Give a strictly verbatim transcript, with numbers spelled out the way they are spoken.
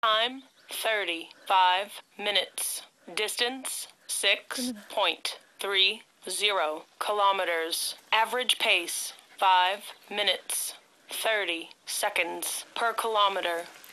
Time, thirty-five minutes. Distance, six point three zero kilometers. Average pace, five minutes, thirty seconds per kilometer.